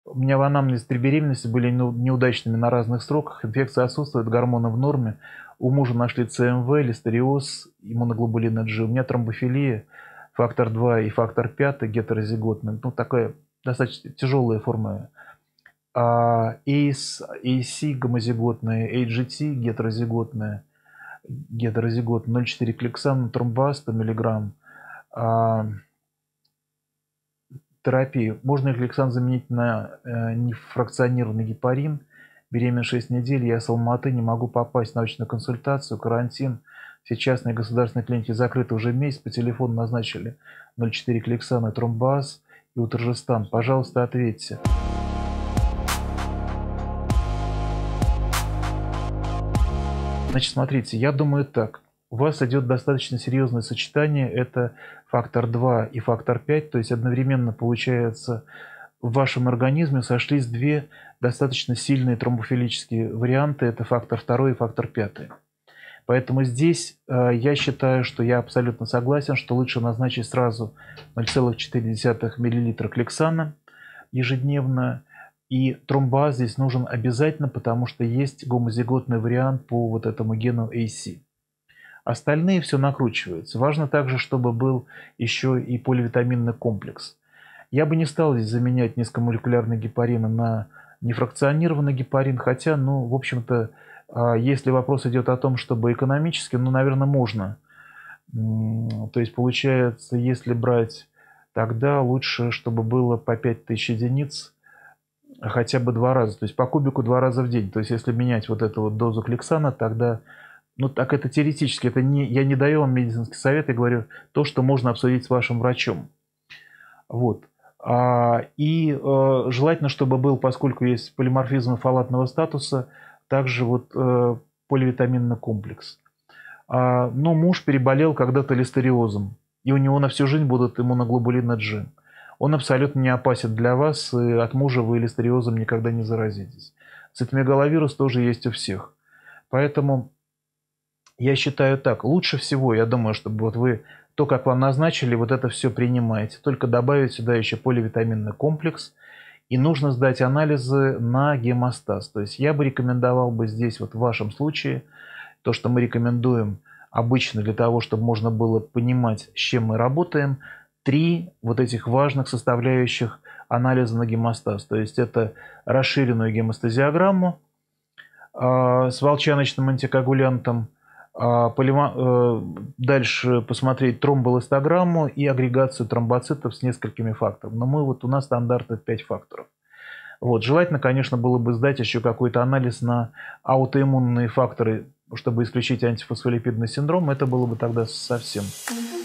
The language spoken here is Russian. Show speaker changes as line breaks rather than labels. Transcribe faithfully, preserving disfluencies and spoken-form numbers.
У меня в анамнезе три беременности были ну, неудачными на разных сроках. Инфекция отсутствует, гормоны в норме. У мужа нашли ЦМВ, листериоз, иммуноглобулина G. У меня тромбофилия, фактор два и фактор пять гетерозиготный. Ну, такая достаточно тяжелая форма. А, эйс, эй си гомозиготная, эй джи ти гетерозиготная, гетерозигот ноль целых четыре десятых кликсан, тромбаз сто миллиграмм. А, терапии. Можно кликсан заменить на э, нефракционированный гепарин. Беременна шесть недель, я с Алматы, не могу попасть на научную консультацию, карантин. Все частные государственные клиники закрыты уже месяц, по телефону назначили ноль целых четыре десятых кликсана, тромбаз и утержестан. Пожалуйста, ответьте. Значит, смотрите, я думаю так. У вас идет достаточно серьезное сочетание. Это фактор два и фактор пять. То есть одновременно получается в вашем организме сошлись две достаточно сильные тромбофилические варианты. Это фактор два и фактор пять. Поэтому здесь э, я считаю, что я абсолютно согласен, что лучше назначить сразу ноль целых четыре десятых миллилитра кликсана ежедневно. И тромбаз здесь нужен обязательно, потому что есть гомозиготный вариант по вот этому гену эй си. Остальные все накручиваются. Важно также, чтобы был еще и поливитаминный комплекс. Я бы не стал здесь заменять низкомолекулярный гепарин на нефракционированный гепарин, хотя, ну, в общем-то, если вопрос идет о том, чтобы экономически, ну, наверное, можно. То есть, получается, если брать, тогда лучше, чтобы было по пять тысяч единиц, хотя бы два раза, то есть по кубику два раза в день. То есть если менять вот эту вот дозу кликсана, тогда, ну так это теоретически, это не, я не даю вам медицинский совет, я говорю то, что можно обсудить с вашим врачом. Вот. А, и э, желательно, чтобы был, поскольку есть полиморфизм фолатного статуса, также вот э, поливитаминный комплекс. А, но муж переболел когда-то листериозом, и у него на всю жизнь будут иммуноглобулины G. Он абсолютно не опасен для вас, и от мужа вы листериозом никогда не заразитесь. Цитомегаловирус тоже есть у всех. Поэтому я считаю так, лучше всего, я думаю, чтобы вот вы, то, как вам назначили, вот это все принимаете. Только добавить сюда еще поливитаминный комплекс, и нужно сдать анализы на гемостаз. То есть я бы рекомендовал бы здесь, вот в вашем случае, то, что мы рекомендуем обычно для того, чтобы можно было понимать, с чем мы работаем, три вот этих важных составляющих анализа на гемостаз. То есть это расширенную гемостазиограмму э, с волчаночным антикоагулянтом, э, полима, э, дальше посмотреть тромбоэластограмму и агрегацию тромбоцитов с несколькими факторами. Но мы вот у нас стандарт это пять факторов. Вот. Желательно, конечно, было бы сдать еще какой-то анализ на аутоиммунные факторы, чтобы исключить антифосфолипидный синдром. Это было бы тогда совсем.